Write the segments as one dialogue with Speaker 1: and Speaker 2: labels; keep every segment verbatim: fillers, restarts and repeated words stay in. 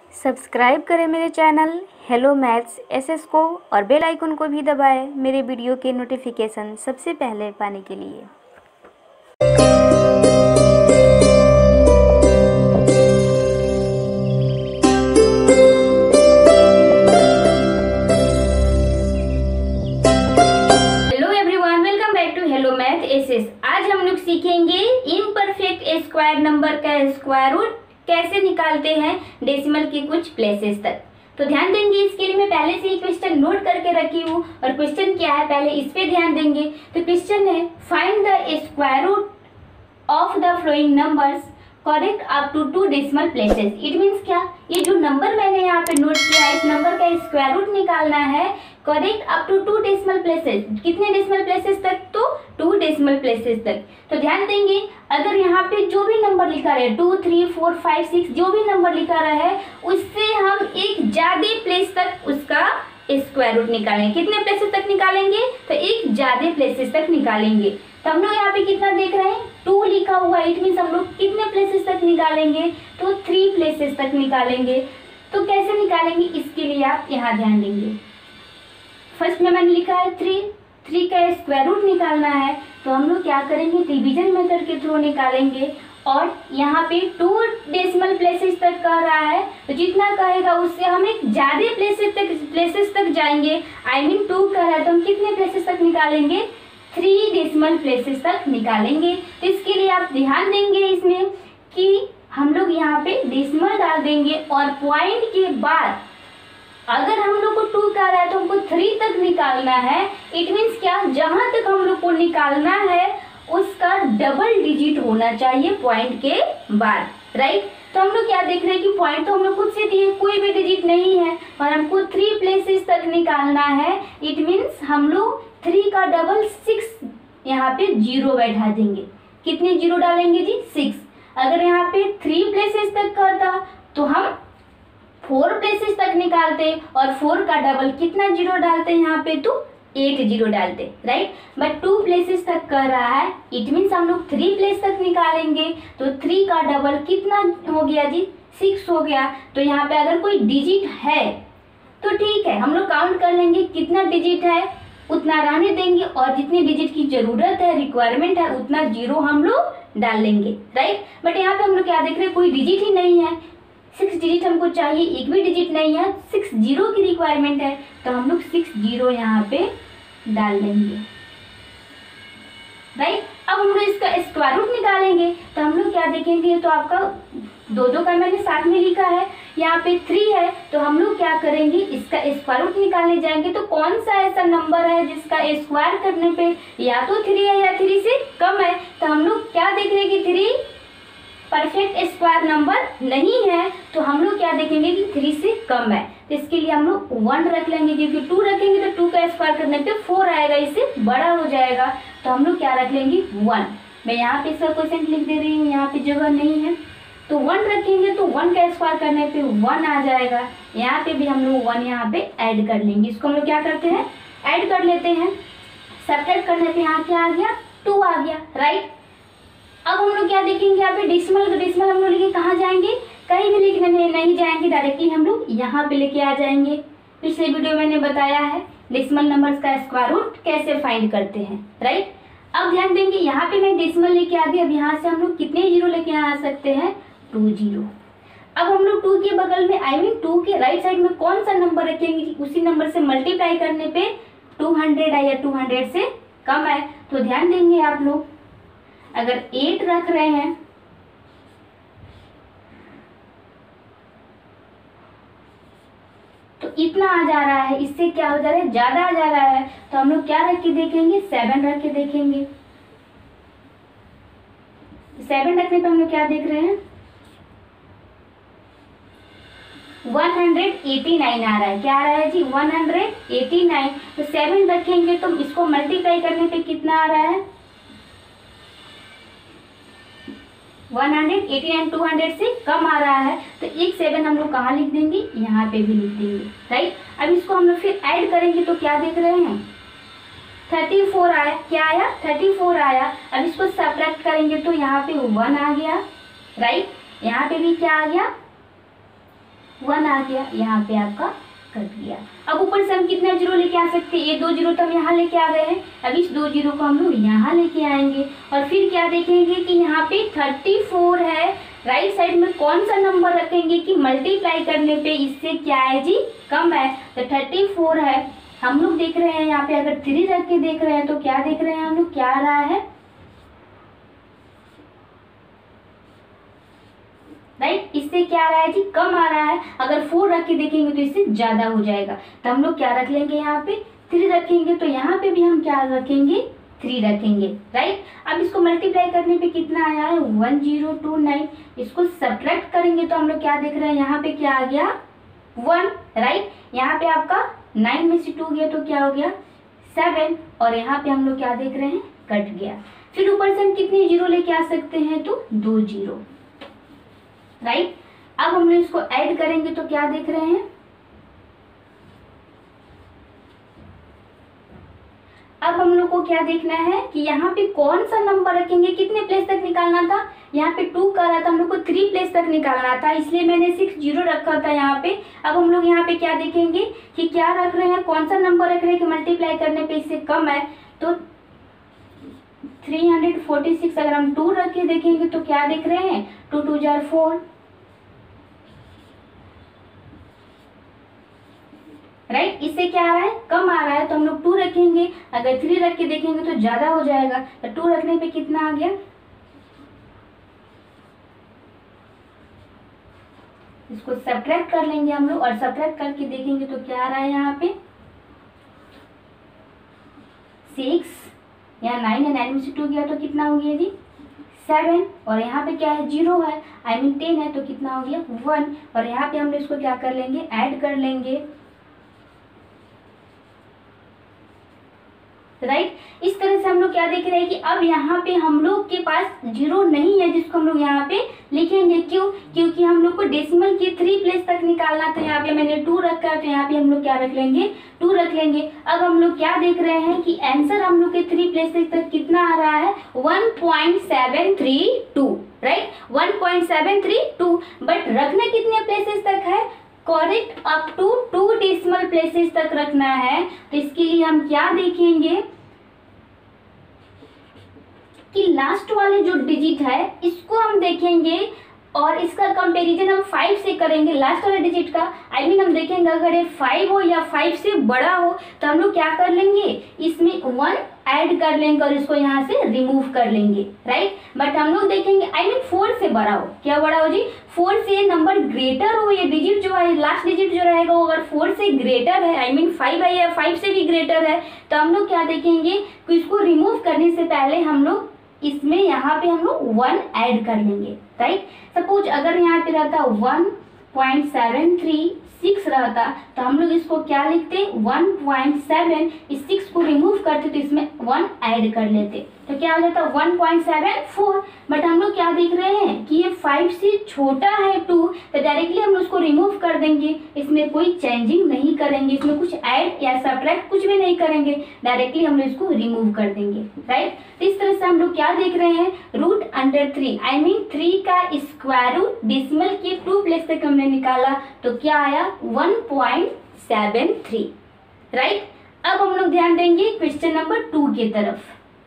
Speaker 1: Subscribe करें मेरे channel hello maths SS को और बेल आइकन को भी दबाएं मेरे वीडियो के नोटिफिकेशन सबसे पहले पाने के लिए। Hello everyone, welcome back to hello maths. आज हम लोग सीखेंगे इम्परफेक्ट स्क्वायर नंबर का स्क्वायर रूट कैसे निकालते हैं डेसिमल के कुछ प्लेसेस तक। तो ध्यान देंगे, इसके लिए मैं पहले से ही क्वेश्चन नोट करके रखी हूँ और क्वेश्चन क्या है पहले इस पे ध्यान देंगे। तो क्वेश्चन है find the square root of the following numbers correct up to two decimal places. It means क्या, ये जो नंबर मैंने यहाँ पे नोट किया है इस नंबर का स्क्वायर रूट निकालना है correct up to two decimal places. कितने डेसिमल प्लेसेस तक? तो टू डेसिमल प्लेसेस तक। तो ध्यान देंगे, अगर यहाँ पे जो भी नंबर लिखा रहे two three four five six जो भी नंबर लिखा रहा है उससे हम एक ज्यादा प्लेस तक उसका स्क्वायर रूट निकालेंगे। कितने प्लेसेस तक निकालेंगे? तो एक ज्यादा प्लेसेस तक निकालेंगे। तो हम लोग यहाँ पे कितना देख रहे हैं, टू लिखा हुआ है। इट मीन्स हम लोग कितने प्लेसेस तक निकालेंगे? तो थ्री प्लेसेस तक निकालेंगे। तो कैसे निकालेंगे इसके लिए आप यहाँ ध्यान देंगे। फर्स्ट में मैंने लिखा है थ्री, थ्री का स्क्वायर रूट निकालना है तो हम लोग क्या करेंगे, डिवीजन मेथड के थ्रू निकालेंगे। और यहाँ पे टू डेसिमल प्लेसेस तक कह रहा है तो जितना कहेगा उससे हम एक ज्यादा प्लेसेस तक प्लेसेस तक जाएंगे। आई मीन टू कह रहा है तो हम कितने प्लेसेस तक निकालेंगे? थ्री डेसिमल प्लेसेस तक निकालेंगे। तो इसके लिए आप ध्यान देंगे इसमें कि हम लोग यहाँ पे डेसिमल डाल देंगे और पॉइंट के बाद अगर हम लोग को टू कह रहा है तो हमको थ्री तक निकालना है। इट मीन्स क्या, जहां तक हम लोग को निकालना है उसका डबल डिजिट होना चाहिए पॉइंट के बाद, राइट। तो हम लोग क्या देख रहे हैं कि पॉइंट तो हम लोग खुद से दिए, कोई भी डिजिट नहीं है और हमको थ्री प्लेसेस तक निकालना है। इट मीन्स हम लोग थ्री का डबल सिक्स यहाँ पे जीरो बैठा देंगे। कितने जीरो डालेंगे जी? सिक्स। अगर यहाँ पे थ्री प्लेसेस तक करता तो हम फोर प्लेसेस तक निकालते और फोर का डबल कितना जीरो डालते हैं यहाँ पे? तो एट जीरो डालते, राइट। बट टू प्लेसेस तक कर रहा है, इट मीन्स हम लोग थ्री प्लेस तक निकालेंगे। तो थ्री का डबल कितना हो गया जी? सिक्स हो गया। तो यहाँ पे अगर कोई डिजिट है तो ठीक है, हम लोग काउंट कर लेंगे कितना डिजिट है उतना रहने देंगे और जितनी डिजिट की जरूरत है, रिक्वायरमेंट है, उतना जीरो हम लोग डाल लेंगे, राइट। बट यहाँ पे हम लोग क्या देख रहे हैं, कोई डिजिट ही नहीं है। सिक्स डिजिट हमको चाहिए, एक भी डिजिट नहीं है, सिक्स जीरो की रिक्वायरमेंट है तो हम लोग सिक्स जीरो यहाँ पे डाल देंगे, राइट। अब हम लोग इसका स्क्वायर रूट निकालेंगे तो हम लोग क्या देखेंगे, तो आपका दो दो का मैंने साथ में लिखा है, यहाँ पे थ्री है तो हम लोग क्या करेंगे, इसका स्क्वायर रूट निकालने जाएंगे। तो कौन सा ऐसा नंबर है जिसका स्क्वायर करने पे या तो थ्री है या थ्री से कम है? तो हम लोग क्या देख रहे हैं कि थ्री परफेक्ट स्क्वायर नंबर नहीं है तो हम लोग क्या देखेंगे कि थ्री से कम है। तो इसके लिए हम लोग वन रख लेंगे, क्योंकि टू रखेंगे तो टू का स्क्वायर करने पे फोर आएगा, इससे बड़ा हो जाएगा। तो हम लोग क्या रख लेंगे? वन। मैं यहाँ पे इसका क्वेश्चन लिख दे रही हूँ, यहाँ पे जगह नहीं है तो वन रखेंगे तो वन का स्क्वायर करने पे वन आ जाएगा। यहाँ पे भी हम लोग वन यहाँ पे ऐड कर लेंगे। इसको हम लोग क्या करते हैं, ऐड कर लेते हैं। सब्ट्रैक्ट करने पे यहाँ क्या आ गया? टू आ गया, राइट। अब हम लोग क्या देखेंगे, यहाँ पे डेसिमल तो डेसिमल हम लोग लेके कहाँ जाएंगे? कहीं भी लिखने नहीं जाएंगे, डायरेक्टली हम लोग यहाँ पे लेके आ जाएंगे। पिछले वीडियो मैंने बताया है डेसिमल नंबर्स का स्क्वायर रूट कैसे फाइंड करते हैं, राइट। अब ध्यान देंगे, यहाँ पे मैं डेसिमल लेके आ गई। अब यहाँ से हम लोग कितने जीरो लेके आ सकते हैं? Two zero. अब हम लोग टू के बगल में आई मीन टू के राइट साइड में कौन सा नंबर रखेंगे, उसी नंबर से मल्टीप्लाई करने पे टू हंड्रेड है या टू हंड्रेड से कम है। तो ध्यान देंगे आप लोग, अगर एट रख रहे हैं तो इतना आ जा रहा है, इससे क्या हो जा रहा है? ज्यादा आ जा रहा है। तो हम लोग क्या रख के देखेंगे? सेवन रख के देखेंगे। सेवन रखने पे हम लोग क्या देख रहे हैं? वन हंड्रेड एटी नाइन आ रहा है। क्या आ रहा है जी? One hundred eighty nine. तो सेवन रखेंगे तो इसको मल्टीप्लाई करने पे कितना आ रहा है? One hundred eighty nine two hundred से कम आ रहा है। तो एक सेवन हम लोग कहाँ लिख देंगे? यहाँ पे भी लिख देंगे, राइट। अब इसको हम लोग फिर ऐड करेंगे तो क्या देख रहे हैं? थर्टी फोर आया। क्या आया? थर्टी फोर आया। अब इसको सब्ट्रैक्ट करेंगे तो यहाँ पे वन आ गया, राइट। यहाँ पे भी क्या आ गया? वन आ गया, यहाँ पे आपका कट गया। अब ऊपर से हम कितना जीरो लेके आ सकते हैं, ये दो जीरो तो हम यहाँ लेके आ गए हैं, अब इस दो जीरो को हम लोग यहाँ लेके आएंगे और फिर क्या देखेंगे कि यहाँ पे थर्टी फोर है, राइट साइड में कौन सा नंबर रखेंगे कि मल्टीप्लाई करने पे इससे क्या है जी, कम है, तो थर्टी फोर है। हम लोग देख रहे हैं यहाँ पे अगर थ्री रख के देख रहे हैं तो क्या देख रहे हैं हम लोग, क्या आ रहा है, राइट, इससे क्या आ रहा है जी, कम आ रहा है। अगर फोर रख के देखेंगे तो इससे ज्यादा हो जाएगा, तो हम लोग क्या रख लेंगे, यहाँ पे थ्री रखेंगे, तो यहाँ पे भी हम क्या रखेंगे, थ्री रखेंगे, राइट। अब इसको मल्टीप्लाई करने पे कितना आया है, वन जीरो टू नाइन। इसको सब्ट्रैक्ट करेंगे तो हम लोग क्या देख रहे हैं, यहाँ पे क्या आ गया, वन, राइट। यहाँ पे आपका नाइन में से टू गया तो क्या हो गया, सेवन, और यहाँ पे हम लोग क्या देख रहे हैं, कट गया। फिर ऊपर से हम कितने जीरो लेके आ सकते हैं, तो दो जीरो, राइट। अब हम लोग इसको ऐड करेंगे तो क्या देख रहे हैं, अब हम लोग को क्या देखना है कि यहाँ पे कौन सा नंबर रखेंगे, कितने प्लेस तक निकालना था, यहाँ पे टू कर रहा था, हम लोग को थ्री प्लेस तक निकालना था, इसलिए मैंने सिक्स जीरो रखा था यहाँ पे। अब हम लोग यहाँ पे क्या देखेंगे कि क्या रख रहे हैं, कौन सा नंबर रख रहे हैं कि मल्टीप्लाई करने पे इससे कम है, तो थ्री हंड्रेड फोर्टी सिक्स अगर हम टू रख के देखेंगे तो क्या देख रहे हैं, two two are four, right right? इससे क्या आ रहा है, कम आ रहा है, तो हम लोग टू रखेंगे। अगर थ्री रख के देखेंगे तो ज्यादा हो जाएगा, तो टू रखने पे कितना आ गया, इसको सब्ट्रैक्ट कर लेंगे हम लोग और सब्ट्रैक्ट करके देखेंगे तो क्या आ रहा है, यहाँ पे सिक्स, यहाँ नाइन है, नाइन में से टू गया तो कितना हो गया जी, सेवन, और यहाँ पे क्या है, जीरो है, आई मीन टेन है, तो कितना हो गया, वन, और यहाँ पे हम लोग इसको क्या कर लेंगे, ऐड कर लेंगे, राइट right? इस तरह से हम लोग क्या देख रहे हैं कि अब यहाँ पे हम लोग के पास जीरो नहीं है जिसको हम लोग यहाँ पे लिखेंगे, क्यों, क्योंकि हम लोग को डेसिमल के थ्री प्लेस तक निकालना था, यहाँ पे मैंने टू रखा है, तो यहाँ पे हम लोग क्या रख लेंगे, टू रख लेंगे। अब हम लोग क्या देख रहे हैं कि आंसर हम लोग के थ्री प्लेसेस तक कितना आ रहा है, one point seven three two, right, one point seven three two, but रखना कितने प्लेसेस तक है, correct, up to two decimal places तक रखना है। तो इसके लिए हम क्या देखेंगे कि लास्ट वाले जो डिजिट है इसको हम देखेंगे और इसका कंपैरिजन हम फाइव से करेंगे, लास्ट वाले डिजिट का, आई मीन हम देखेंगे अगर ये फाइव हो या फाइव से बड़ा हो तो हम लोग क्या कर लेंगे, इसमें वन ऐड कर लेंगे और इसको यहाँ से रिमूव कर लेंगे, राइट। बट हम लोग देखेंगे आई मीन फोर से बड़ा हो, क्या बड़ा हो जी, फोर से नंबर ग्रेटर हो, ये डिजिट जो है लास्ट डिजिट जो रहेगा वो अगर फोर से ग्रेटर है, आई मीन फाइव है या फाइव से भी ग्रेटर है, तो हम लोग क्या देखेंगे कि इसको रिमूव करने से पहले हम लोग इसमें यहाँ पे हम लोग वन ऐड कर लेंगे, राइट। सपोज अगर यहाँ पे रहता one point seven three six रहता तो हम लोग इसको क्या लिखते, वन पॉइंट सेवन, इस सिक्स को रिमूव करते तो इसमें वन ऐड कर लेते तो क्या हो जाता one point seven four. But हम लोग क्या देख रहे हैं कि ये फाइव से छोटा है टू, तो डायरेक्टली हम उसको रिमूव कर देंगे, इसमें कोई चेंजिंग नहीं करेंगे, इसमें कुछ ऐड या सब्ट्रैक्ट कुछ भी नहीं करेंगे, डायरेक्टली हम लोग इसको रिमूव कर देंगे, राइट। तो इस तरह से हम लोग क्या देख रहे हैं, root under three, I mean three का स्क्वायर रूट डेसिमल के टू प्लेस तक हमने निकाला तो क्या आया one point seven three, right. अब हम लोग ध्यान देंगे क्वेश्चन नंबर टू की तरफ,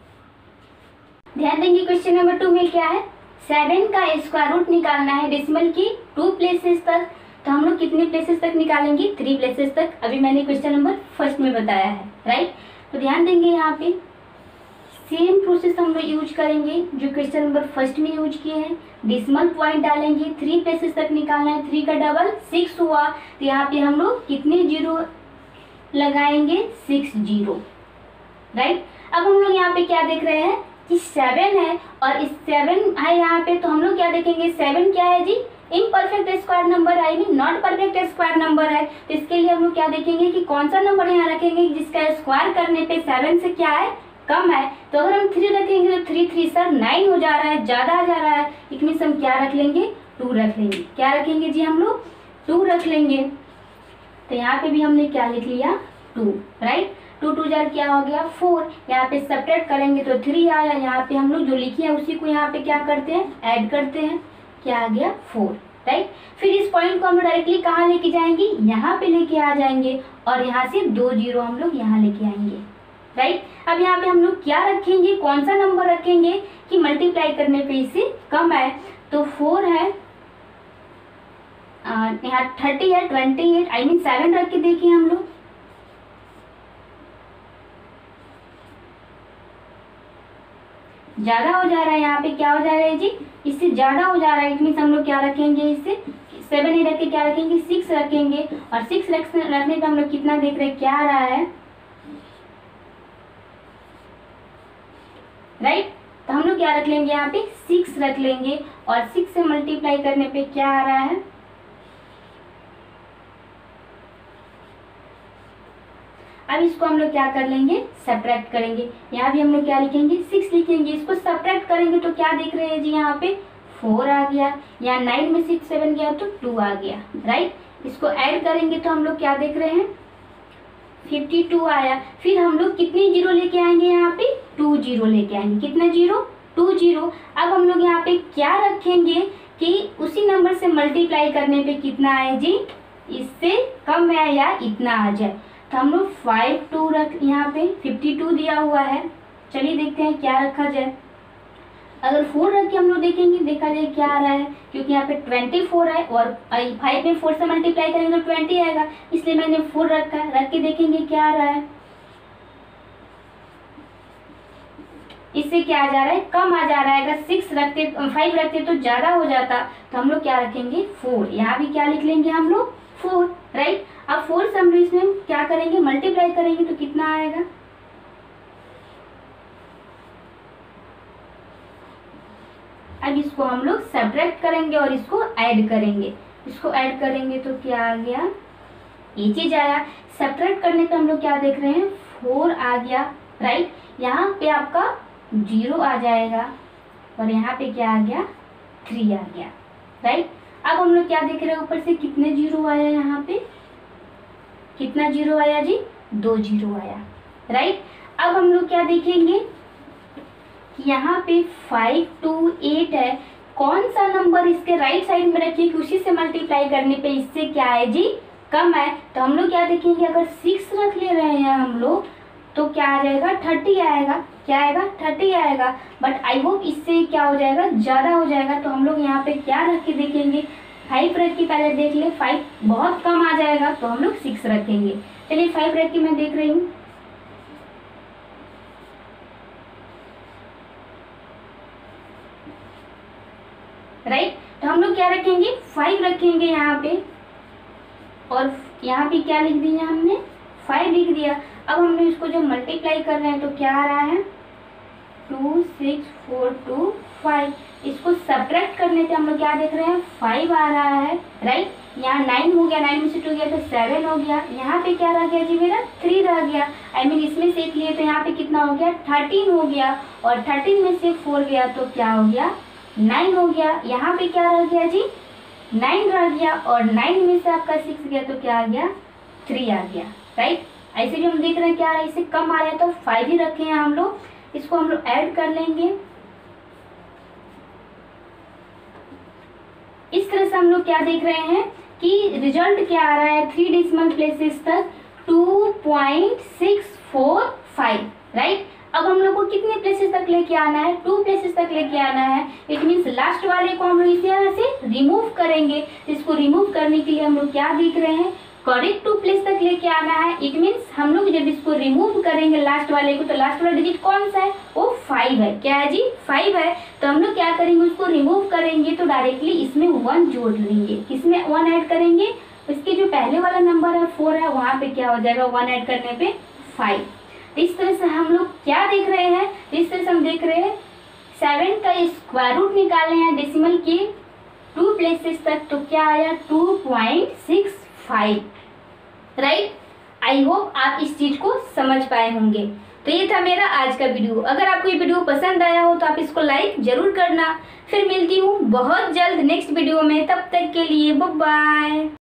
Speaker 1: ध्यान देंगे क्वेश्चन नंबर टू में क्या है, सेवन का स्क्वायर रूट निकालना है डेसिमल की टू प्लेसेस तक, तो हम लोग कितने प्लेसेस तक निकालेंगे, थ्री प्लेसेस तक, अभी मैंने क्वेश्चन नंबर फर्स्ट में बताया है, राइट। तो ध्यान देंगे यहाँ पे सेम प्रोसेस हम लोग यूज करेंगे जो क्वेश्चन नंबर फर्स्ट में यूज किए हैं, डेसिमल पॉइंट डालेंगे, थ्री प्लेसेस तक निकालना है, थ्री का डबल सिक्स हुआ, तो यहाँ पे हम लोग कितने जीरो लगाएंगे, सिक्स जीरो, राइट। अब हम लोग यहाँ पे क्या देख रहे हैं कि सेवन है और इस सेवन है यहाँ पे, तो हम लोग क्या देखेंगे, सेवन क्या है जी, imperfect square number, I mean not perfect square number है, तो इसके लिए हम लोग क्या देखेंगे कि कौन सा नंबर यहाँ रखेंगे जिसका स्क्वायर करने पे सेवन से क्या है, कम है। तो अगर हम थ्री रखेंगे तो थ्री थ्री सर नाइन हो जा रहा है, ज्यादा आ जा रहा है, इसमें हम क्या रख लेंगे, टू रख लेंगे, क्या रखेंगे जी हम लोग, टू रख लेंगे। तो यहाँ पे भी हमने क्या लिख लिया, two, right. Two two are क्या हो गया, फोर, यहाँ पे सब्ट्रैक्ट करेंगे तो थ्री आया, यहाँ पे हम लोग जो लिखे हैं उसी को यहाँ पे क्या करते हैं, ऐड करते हैं, क्या आ गया, फोर, राइट। फिर इस पॉइंट को हम लोग डायरेक्टली कहाँ लेके जाएंगे, यहाँ पे लेके आ जाएंगे और यहाँ से दो जीरो हम लोग यहाँ लेके आएंगे, राइट। अब यहाँ पे हम लोग क्या रखेंगे, कौन सा नंबर रखेंगे कि मल्टीप्लाई करने पे इससे कम आए। तो फोर है, यहाँ थर्टी है, twenty eight, I mean seven रख के देखिए हम लोग। ज्यादा हो जा रहा है, यहाँ पे क्या हो जा रहा है जी, इससे ज्यादा हो जा रहा है। इट मीन्स हम लोग क्या रखेंगे, इससे सेवन ही रख के क्या रखेंगे, सिक्स रखेंगे। और सिक्स रखने पे हम लोग कितना देख रहे हैं, क्या आ रहा है, राइट। तो हम लोग क्या रख लेंगे, यहाँ पे सिक्स रख लेंगे और सिक्स से मल्टीप्लाई करने पे क्या आ रहा है, अब इसको हम लोग क्या कर लेंगे, सब्ट्रैक्ट करेंगे। यहाँ भी हम लोग क्या लिखेंगे, सिक्स लिखेंगे। इसको सब्ट्रैक्ट करेंगे तो क्या देख रहे हैं जी, यहाँ पे फोर आ गया, यहाँ नाइन में सिक्स सेवन गया तो टू आ गया, राइट। इसको ऐड करेंगे तो हम लोग क्या देख रहे हैं, फिफ्टी टू आया। फिर हम लोग कितने जीरो लेके आएंगे, यहाँ पे टू जीरो लेके आएंगे। कितना जीरो, टू जीरो। अब हम लोग यहाँ पे क्या रखेंगे कि उसी नंबर से मल्टीप्लाई करने पे कितना आए जी, इससे कम है या इतना आ जाए। तो हम लोग फाइव टू रख, यहाँ पे फिफ्टी टू दिया हुआ है। चलिए देखते हैं क्या रखा जाए। अगर फोर रख के हम लोग देखेंगे, देखा जाए क्या आ रहा है, क्योंकि यहाँ पे ट्वेंटी फोर है और फाइव में फोर से मल्टीप्लाई करेंगे तो ट्वेंटी आएगा, इसलिए मैंने फोर रखा है। रख के देखेंगे क्या आ रहा है, इससे क्या आ जा रहा है, कम आ जा रहा है। अगर सिक्स रखते, फाइव रखते तो ज्यादा हो जाता। तो हम लोग क्या रखेंगे, फोर। यहाँ भी क्या लिख लेंगे हम लोग, फोर, राइट। अब फोर से हम लोग इसमें क्या करेंगे, मल्टीप्लाई करेंगे तो कितना आएगा, अब इसको हम लोग सब्ट्रैक्ट करेंगे और इसको ऐड करेंगे। इसको ऐड करेंगे तो क्या आ गया, ये चीज आया। सब्ट्रैक्ट करने पे हम लोग क्या देख रहे हैं, फोर आ गया, राइट। यहाँ पे आपका जीरो आ जाएगा और यहाँ पे क्या आ गया, थ्री आ गया, राइट। अब हम लोग क्या देख रहे हैं, ऊपर से कितने जीरो आया, यहाँ पे कितना जीरो आया जी, दो जीरो आया, राइट। अब हम लोग क्या देखेंगे, यहाँ पे फाइव टू एट है, कौन सा नंबर इसके राइट साइड में रखिए कि उसी से मल्टीप्लाई करने पे इससे क्या है जी, कम है। तो हम लोग क्या देखेंगे, अगर सिक्स रख ले रहे हैं हम लोग तो क्या आ जाएगा, थर्टी आएगा। क्या आएगा, थर्टी आएगा। बट आई होप इससे क्या हो जाएगा, ज़्यादा हो जाएगा। तो हम लोग यहाँ पे क्या रख के देखेंगे, फाइव रख के पहले देख ले, फाइव बहुत कम आ जाएगा तो हम लोग सिक्स रखेंगे। चलिए फाइव रख के मैं देख रही हूँ, राइट। तो हम लोग क्या रखेंगे, फाइव रखेंगे यहाँ पे और यहाँ पे क्या लिख दिया हमने, फाइव लिख दिया। अब हम लोग इसको जो मल्टीप्लाई कर रहे हैं तो क्या आ रहा है, two six four two five. इसको सब्ट्रैक्ट करने पे हम लोग क्या देख रहे हैं, फाइव आ रहा है, राइट। यहाँ नाइन हो गया, नाइन में से टू गया तो सेवन हो गया। यहाँ पे क्या रह गया जी मेरा, थ्री रह गया। आई मीन इसमें से एक लिए तो यहाँ पे कितना हो गया, थर्टीन हो गया। और थर्टीन में से फोर गया तो क्या हो गया, नाइन हो गया। यहाँ पे क्या रह गया जी, नाइन रह गया। और नाइन में से आपका सिक्स गया तो क्या आ गया, थ्री आ गया, राइट। ऐसे भी हम देख रहे हैं क्या आ रहा है, इससे कम आ रहा है तो फाइव ही रखे हैं हम लोग। इसको हम लोग ऐड कर लेंगे। इस तरह से हम लोग क्या देख रहे हैं कि रिजल्ट क्या आ रहा है, थ्री डेसिमल प्लेसेस तक two point six four five, right. अब हम लोग को कितने प्लेसेस तक लेके आना है, टू प्लेसेस तक लेके आना है। इट मीन्स लास्ट वाले को हम लोग इस तरह से रिमूव करेंगे। इसको रिमूव करने के लिए हम लोग क्या देख रहे हैं, करेक्ट टू प्लेस तक लेके आना है। इट मीन्स हम लोग जब इसको रिमूव करेंगे लास्ट वाले को, तो लास्ट वाला डिजिट कौन सा है, वो फाइव है। क्या है जी, फाइव है। तो हम लोग क्या करेंगे, उसको रिमूव करेंगे तो डायरेक्टली इसमें वन जोड़ लेंगे। किसमें वन ऐड करेंगे, इसके जो पहले वाला नंबर है फोर है, वहाँ पे क्या हो जाएगा, वन ऐड करने पे फाइव। इस तरह से हम लोग क्या देख रहे हैं, इस तरह से हम देख रहे हैं सेवन का स्क्वायर रूट निकाले हैं डेसिमल के टू प्लेसेस तक, तो क्या आया, two point six five, right. I hope आप इस चीज को समझ पाए होंगे। तो ये था मेरा आज का वीडियो। अगर आपको ये वीडियो पसंद आया हो तो आप इसको लाइक जरूर करना। फिर मिलती हूँ बहुत जल्द नेक्स्ट वीडियो में, तब तक के लिए बाय बाय।